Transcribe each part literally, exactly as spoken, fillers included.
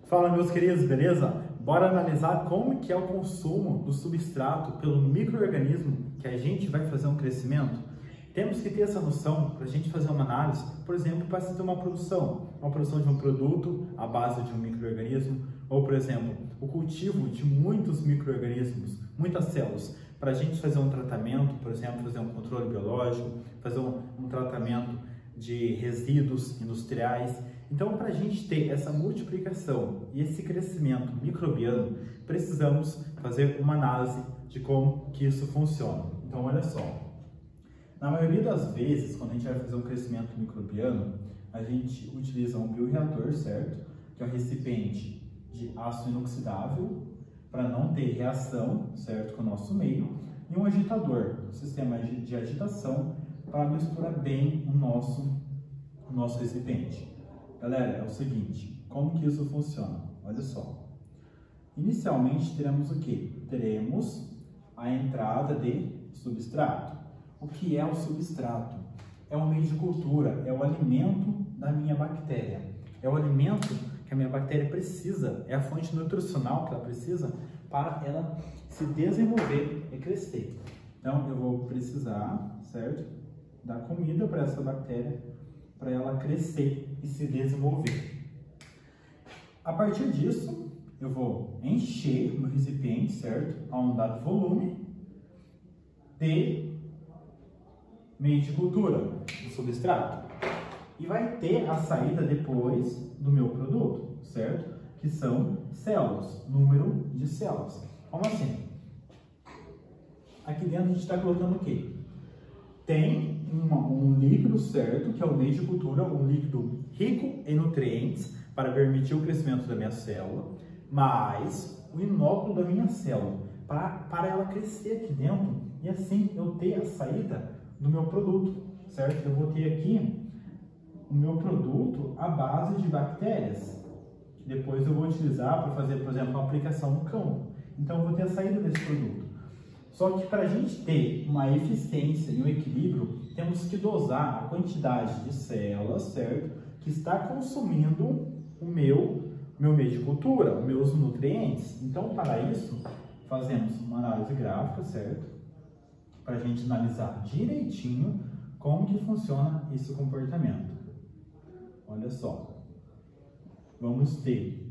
Fala, meus queridos, beleza? Bora analisar como que é o consumo do substrato pelo micro-organismo que a gente vai fazer um crescimento. Temos que ter essa noção para a gente fazer uma análise, por exemplo, para se ter uma produção, uma produção de um produto à base de um micro-organismo, ou, por exemplo, o cultivo de muitos micro-organismos, muitas células, para a gente fazer um tratamento, por exemplo, fazer um controle biológico, fazer um, um tratamento de resíduos industriais. Então, para a gente ter essa multiplicação e esse crescimento microbiano, precisamos fazer uma análise de como que isso funciona. Então, olha só. Na maioria das vezes, quando a gente vai fazer um crescimento microbiano, a gente utiliza um bioreator, certo? Que é um recipiente de aço inoxidável, para não ter reação, certo, com o nosso meio, e um agitador, um sistema de, de agitação, para misturar bem o nosso, o nosso recipiente. Galera, é o seguinte, como que isso funciona? Olha só. Inicialmente teremos o que? Teremos a entrada de substrato. O que é o substrato? É o meio de cultura, é o alimento da minha bactéria. É o alimento que a minha bactéria precisa, é a fonte nutricional que ela precisa para ela se desenvolver e crescer. Então, eu vou precisar, certo? Dar comida para essa bactéria, para ela crescer e se desenvolver. A partir disso, eu vou encher o meu recipiente, certo? A um dado volume de meio de cultura, do substrato. E vai ter a saída depois do meu produto, certo? Que são células, número de células. Como assim? Aqui dentro a gente está colocando o quê? Tem uma, um líquido, certo? Que é o meio de cultura, um líquido rico em nutrientes para permitir o crescimento da minha célula, mais o inóculo da minha célula, para, para ela crescer aqui dentro e assim eu ter a saída do meu produto, certo? Eu vou ter aqui o meu produto à base de bactérias, que depois eu vou utilizar para fazer, por exemplo, uma aplicação no campo. Então, eu vou ter a saída desse produto. Só que para a gente ter uma eficiência e um equilíbrio, temos que dosar a quantidade de células, certo? Que está consumindo o meu, meu meio de cultura, os meus nutrientes. Então, para isso, fazemos uma análise gráfica, certo? Para a gente analisar direitinho como que funciona esse comportamento. Olha só, vamos ter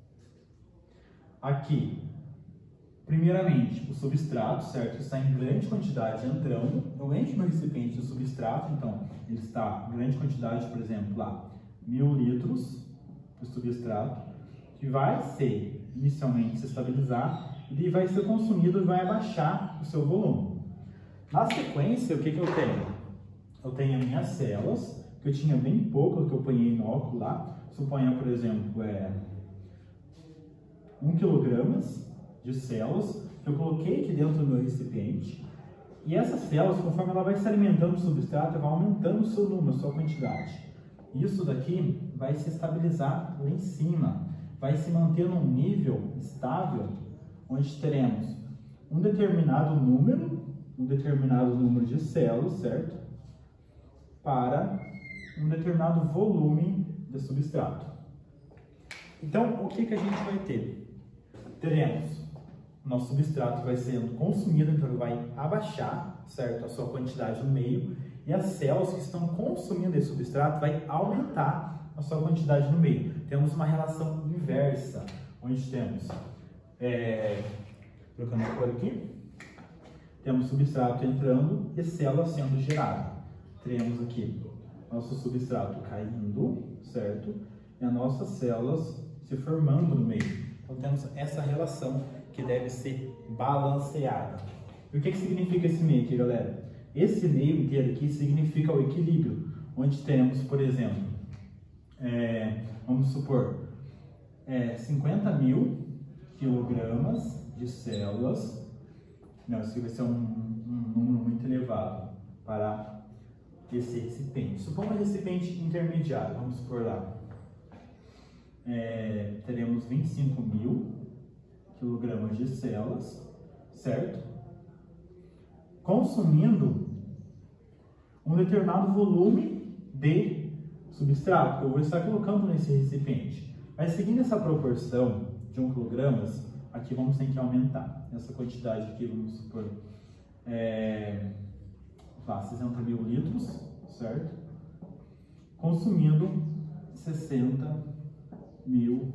aqui, primeiramente, o substrato, certo? Está em grande quantidade entrando. Eu encho meu recipiente de substrato, então ele está em grande quantidade, por exemplo, lá, mil litros de substrato, que vai ser, inicialmente, se estabilizar, e vai ser consumido e vai abaixar o seu volume. Na sequência, o que que eu tenho? Eu tenho as minhas células, que eu tinha bem pouco, que eu ponhei inóculo lá. Suponha, por exemplo, é um quilograma de células que eu coloquei aqui dentro do meu recipiente. E essas células, conforme ela vai se alimentando do substrato, vai aumentando o seu número, a sua quantidade. Isso daqui vai se estabilizar lá em cima, vai se manter num nível estável, onde teremos um determinado número, um determinado número de células, certo? Para um determinado volume de substrato. Então, o que que a gente vai ter? Teremos o nosso substrato vai sendo consumido, então ele vai abaixar, certo, a sua quantidade no meio, e as células que estão consumindo esse substrato vai aumentar a sua quantidade no meio. Temos uma relação inversa, onde temos, é, colocando a cor aqui, temos substrato entrando e célula sendo gerada. Teremos aqui nosso substrato caindo, certo? E as nossas células se formando no meio. Então temos essa relação que deve ser balanceada. E o que que significa esse meio aqui, galera? Esse meio inteiro aqui significa o equilíbrio, onde temos, por exemplo, é, vamos supor, é, cinquenta mil quilogramas de células. Não, isso aqui vai ser um, um número muito elevado para esse recipiente. Suponha um recipiente intermediário, vamos supor lá. É, teremos vinte e cinco mil quilogramas de células, certo? Consumindo um determinado volume de substrato que eu vou estar colocando nesse recipiente. Mas seguindo essa proporção de um quilograma, aqui vamos ter que aumentar. Essa quantidade aqui, vamos supor, é, lá, sessenta mil litros, certo? Consumindo sessenta mil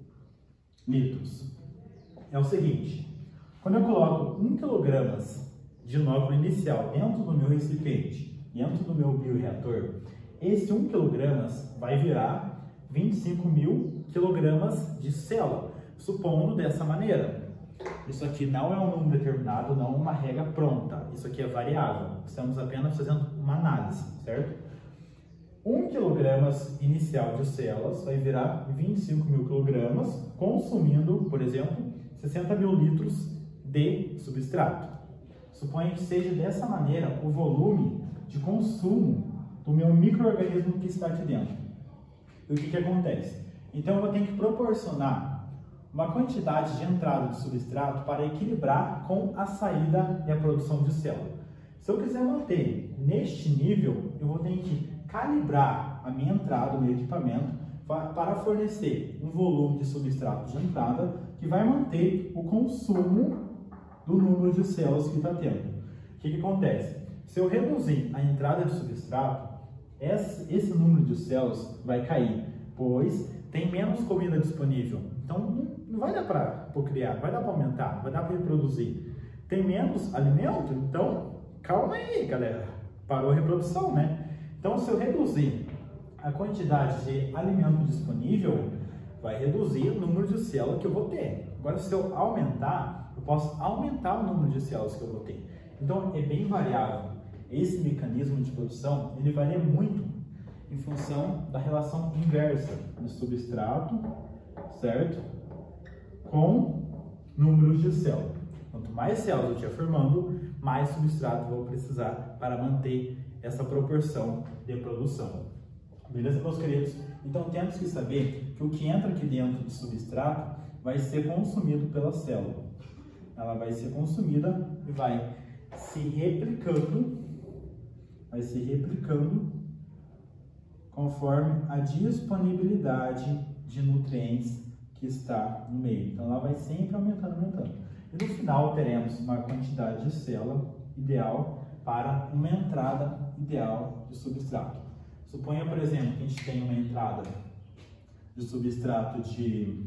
litros. É o seguinte, quando eu coloco um quilograma de inóculo inicial dentro do meu recipiente, dentro do meu bioreator, esse um quilograma vai virar vinte e cinco mil quilogramas de célula, supondo dessa maneira. Isso aqui não é um número determinado, não é uma regra pronta. Isso aqui é variável. Estamos apenas fazendo uma análise, certo? um quilograma inicial de células vai virar vinte e cinco mil quilogramas, consumindo, por exemplo, sessenta mil litros de substrato. Suponha que seja dessa maneira o volume de consumo do meu micro-organismo que está aqui dentro. E o que, que acontece? Então, eu vou ter que proporcionar uma quantidade de entrada de substrato para equilibrar com a saída e a produção de célula. Se eu quiser manter neste nível, eu vou ter que calibrar a minha entrada, o meu equipamento, para fornecer um volume de substrato de entrada que vai manter o consumo do número de células que está tendo. O que, que acontece? Se eu reduzir a entrada de substrato, esse, esse número de células vai cair, pois tem menos comida disponível. Então, não, não vai dar para procriar, vai dar para aumentar, vai dar para reproduzir. Tem menos alimento? Então, calma aí, galera. Parou a reprodução, né? Então, se eu reduzir a quantidade de alimento disponível, vai reduzir o número de células que eu vou ter. Agora, se eu aumentar, eu posso aumentar o número de células que eu vou ter. Então, é bem variável. Esse mecanismo de produção, ele varia muito em função da relação inversa do substrato, certo? Com números de células. Quanto mais células eu estiver formando, mais substrato eu vou precisar para manter essa proporção de produção. Beleza, meus queridos? Então, temos que saber que o que entra aqui dentro do substrato vai ser consumido pela célula. Ela vai ser consumida e vai se replicando, vai se replicando conforme a disponibilidade de nutrientes que está no meio. Então, ela vai sempre aumentando, aumentando. E no final, teremos uma quantidade de célula ideal para uma entrada ideal de substrato. Suponha, por exemplo, que a gente tem uma entrada de substrato de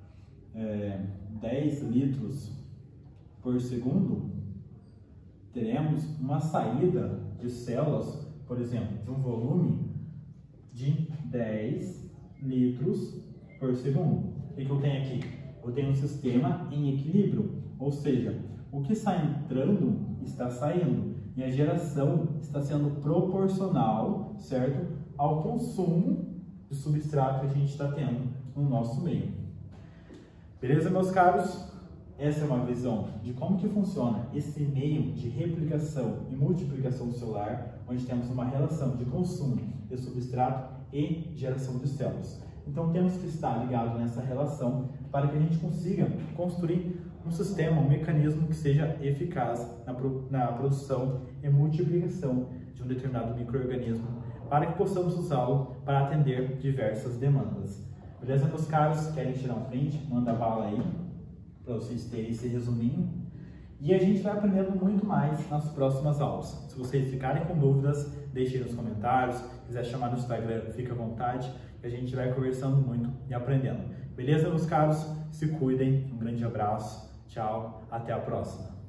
é, dez litros por segundo, teremos uma saída de células, por exemplo, de um volume de dez litros por segundo. O que eu tenho aqui? Eu tenho um sistema em equilíbrio, ou seja, o que está entrando está saindo e a geração está sendo proporcional, certo, ao consumo de substrato que a gente está tendo no nosso meio. Beleza, meus caros? Essa é uma visão de como que funciona esse meio de replicação e multiplicação celular, onde temos uma relação de consumo de substrato e geração de células. Então, temos que estar ligado nessa relação para que a gente consiga construir um sistema, um mecanismo que seja eficaz na, pro, na produção e multiplicação de um determinado micro-organismo, para que possamos usá-lo para atender diversas demandas. Beleza, meus caros? Querem tirar um print? Manda bala aí, para vocês terem esse resuminho. E a gente vai aprendendo muito mais nas próximas aulas. Se vocês ficarem com dúvidas, deixem nos comentários. Se quiser chamar no Instagram, fica à vontade. A gente vai conversando muito e aprendendo. Beleza, meus caros? Se cuidem. Um grande abraço. Tchau. Até a próxima.